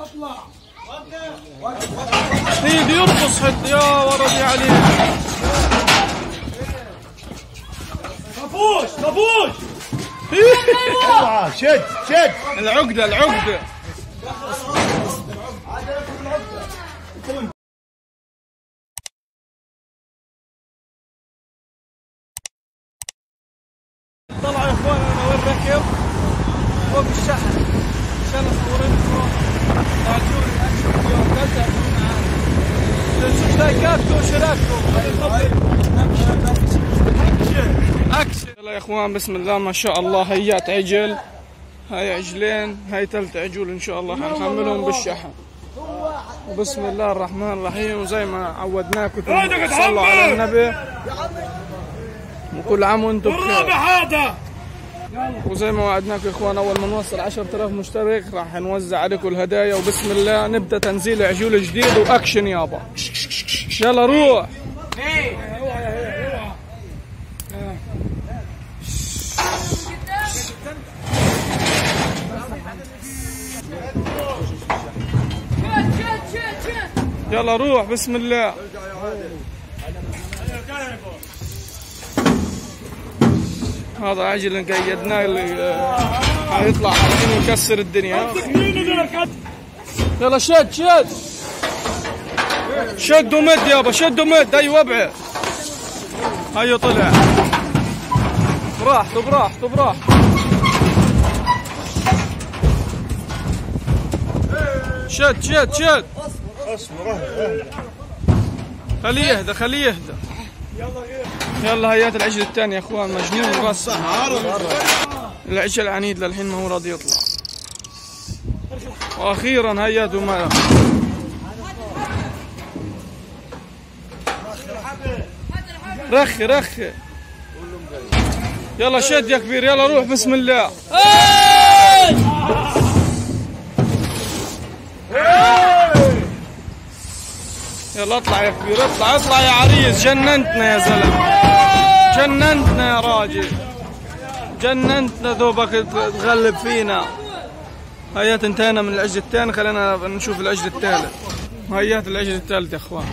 سيدي يرقص حتى يا ولدي عليه. طفوش طفوش. شد شد العقدة العقدة. طلع يا اخوان انا وين راكب فوق الشحن عشان اصور لكم تعالوا الاكشن اليوم. لا تعملوا معانا، تنسوش لايكاتكم واشتراككم. اكشن. يلا يا اخوان بسم الله ما شاء الله. هيات عجل، هاي عجلين، هاي 3 عجول ان شاء الله حنحملهم بالشحن. وبسم الله الرحمن الرحيم. وزي ما عودناكم صلوا على النبي وكل عام وانتم بخير. وزي ما وعدناكم يا اخوان اول ما نوصل 10,000 مشترك راح نوزع عليكم الهدايا. وبسم الله نبدا تنزيل عجول جديد واكشن يابا. يلا روح. يلا روح بسم الله. هذا عجل قيدناه حيطلع الحين يكسر الدنيا. يلا شد شد شد ومد يابا، شد ومد. ايوه ابعد. هيو طلع براحته براحته براحته. شد شد شد. خليه يهدى خليه يهدى. يلا هيات العجل الثاني يا اخوان مجنون راسه. العجل عنيد للحين ما هو راضي يطلع. واخيرا هياته ما رخي رخي. يلا شد يا كبير. يلا روح بسم الله. يلا اطلع يا كبير اطلع اطلع يا عريس. جننتنا يا زلمه، جننتنا يا راجل، جننتنا. دوبك تغلب فينا. هيات انتهينا من العجل الثاني، خلينا نشوف العجل الثالث. هيات العجل الثالث يا اخوان.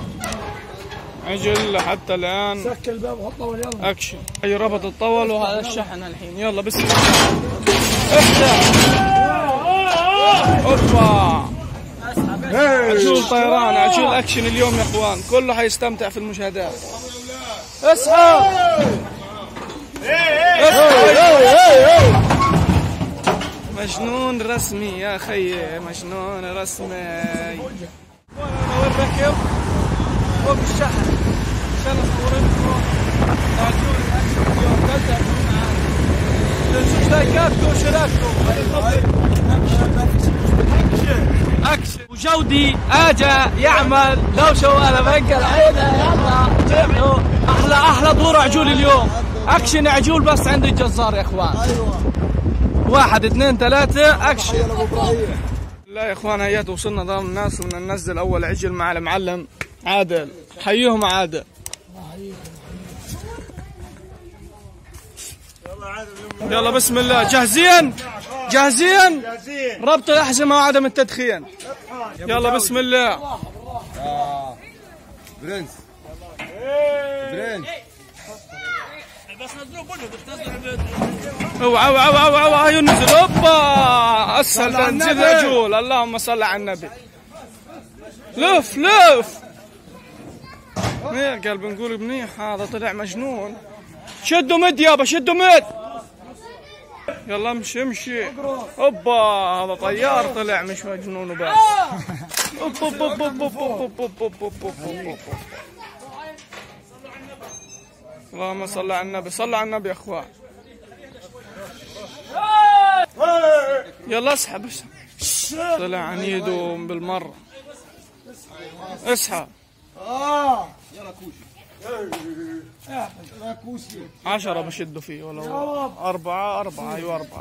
عجل حتى الان سكر الباب وحطه يلا اكشن. هي ربط الطول وهذا الشحن الحين. يلا بسم الله افتح. اوبا عجول طيران، عجول اكشن اليوم يا اخوان. كله حيستمتع في المشاهدات. اسحب مجنون رسمي يا خيي، مجنون رسمي. انا وين راكب فوق الشحن عشان اصور لكم عجول الاكشن اليوم. لا تعملوا معانا، تنسوش لايكاتكم واشتراككم. اكشن. وجودي اجا يعمل لو شواله بنقل عينه. يلا جمعوا احلى دور عجول اليوم. اكشن عجول بس عند الجزار يا اخوان. ايوه 1 2 3 اكشن. لا يا اخوان هيات وصلنا ضامن الناس وبدنا ننزل اول عجل مع المعلم عادل. حييهم عادل. يلا بسم الله. جاهزين جاهزين. ربط الأحزمة وعدم التدخين. يلا بسم الله. برنس برنس اوعى اوعى اوعى اوعى. هيو نزل. اوبا اسهل تنزيل عجول. اللهم صل على النبي. لف لف. قال بنقول منيح هذا طلع مجنون. شدوا مد يابا شدوا مد. يلا امشي امشي. اوبا هذا طيار طلع مش مجنون وبس. اللهم صل على النبي. صلوا على النبي يا اخوان. يلا اسحب اسحب. طلع عنيد بالمره. اسحب. يلا كوشي. 10 بشدوا فيه ولا 4 أيوة 4.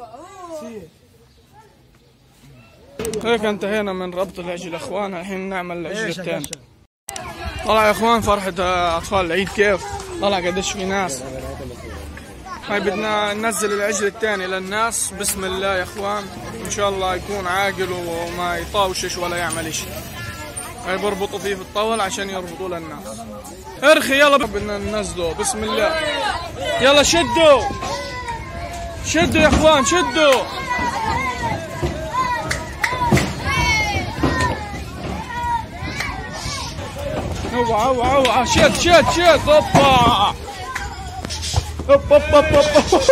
هيك انتهينا من ربط العجل اخوان. الحين نعمل العجل الثاني. طلع يا اخوان فرحة اطفال العيد كيف طلع قديش في ناس. هاي بدنا ننزل العجل الثاني للناس. بسم الله يا اخوان ان شاء الله يكون عاقل وما يطاوشش ولا يعمل شيء. هاي بربطوا فيه في الطاولة عشان يربطوا للناس. ارخي يلا بدنا ننزله. بسم الله يلا شدوا شدوا يا اخوان شدوا. اوعى اوعى اوعى شد شد شد. اوبا اوب اوب اوب اوب.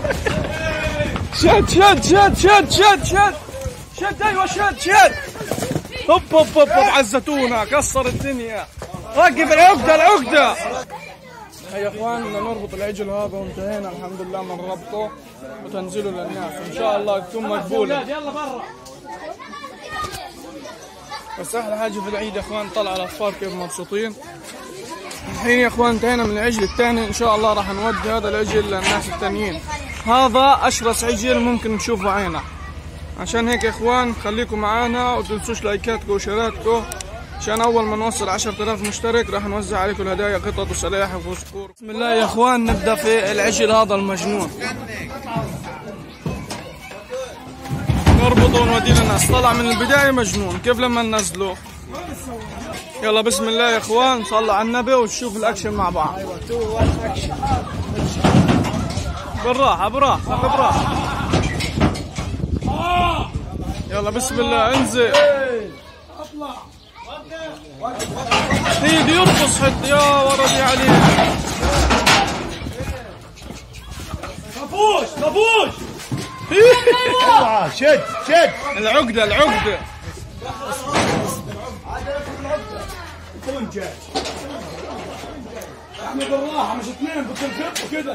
شد شد شد شد شد شد شد. ايوه شد شد. اوب اوب اوب عزتونا كسر الدنيا. وقف العقده العقده. هيا يا اخوان بدنا نربط العجل هذا وانتهينا الحمد لله من ربطه وتنزيله للناس ان شاء الله تكون مقبوله. يلا برا. بس احلى حاجه في العيد يا اخوان طلع الاطفال كيف مبسوطين. الحين يا اخوان انتهينا من العجل الثاني ان شاء الله راح نودي هذا العجل للناس الثانيين. هذا اشرس عجل ممكن تشوفوا عينه. عشان هيك يا اخوان خليكم معانا وتنسوش لايكاتكم وشيراتكم عشان اول ما نوصل 10,000 مشترك راح نوزع عليكم الهدايا قطط وسلاحف وصقور. بسم الله يا اخوان نبدا في العجل هذا المجنون. نربطه ونوديه للناس. طلع من البدايه مجنون كيف لما ننزله. يلا بسم الله يا اخوان صلوا على النبي ونشوف الاكشن مع بعض. بالراحه براحه براحه. يلا بسم الله انزل. اطلع سيدي يرقص حد يا ولدي عليك. طفوش طفوش. شد شد. العقده العقده. احنا بالراحه مش اثنين بتلفق وكده.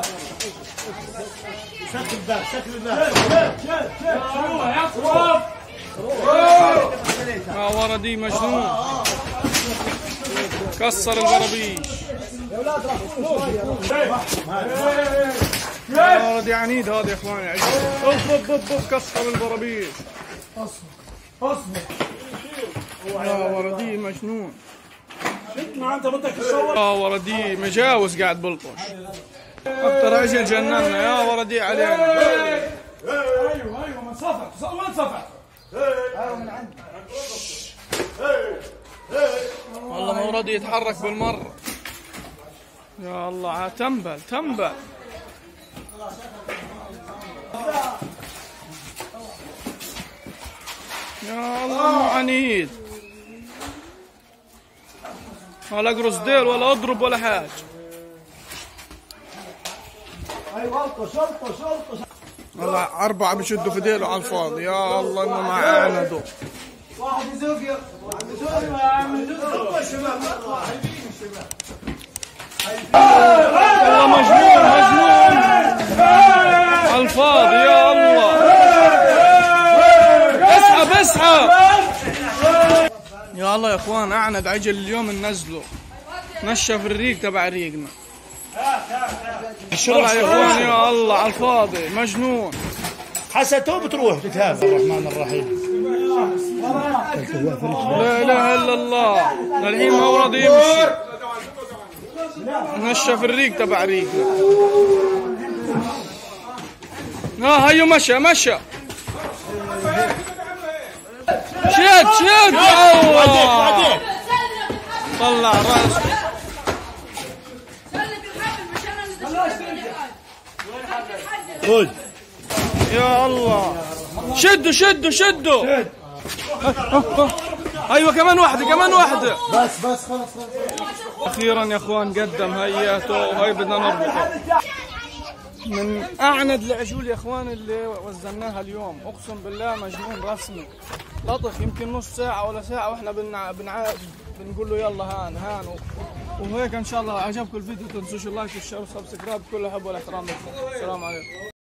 سكر الباب سكر الباب. شد شد شد. يا ولدي مجنون كسر البرابيش. يا ولدي عنيد هذا يا اخواني. اوف اوف اوف كسر البرابيش. اصبر يا ولدي مجنون. ما انت بدك تصور. يا ولدي مجاوز قاعد بلطش. اكثر عجل جننا يا ولدي علينا. ايوه من صفع وين صفع؟ ايوه من عندك. والله ما راضي يتحرك بالمره. يا الله تنبل تنبل. يا الله عنيد. ولا اقرص ديل ولا اضرب ولا حاجه. ايوه الطش الطش الطش. والله 4 بيشدوا في ديله على الفاضي. يا الله انه ما عاندوا. واحد يزوق واحد يزوق يا عم يزوق الشباب. والله مجنون مجنون على الفاضي. يا الله اسحب اسحب. يا الله يا اخوان اعند عجل اليوم ننزله. نشف الريق تبع ريقنا. طلع يا اخوان يا الله على الفاضي مجنون. حسته بتروح تتهاب. الرحمن الرحيم. لا اله الا الله. للحين ما هو راضي يمشي. نشف الريق تبع ريقنا. هيو مشى مشى. شد شد. الله طلع راسه. خذ. يا الله شدوا شدوا شدوا. ايوه كمان واحده كمان واحده. بس خلاص. اخيرا يا اخوان قدم هياته وهي بدنا نربطه. من اعند العجول يا اخوان اللي وزناها اليوم. اقسم بالله مجنون رسمي. لطخ يمكن نص ساعه ولا ساعه واحنا بنقول له يلا هان هان. وهيك ان شاء الله عجبكم الفيديو تنسوش اللايك والشير والسبسكرايب. كل حب والاحترام لكم. السلام عليكم.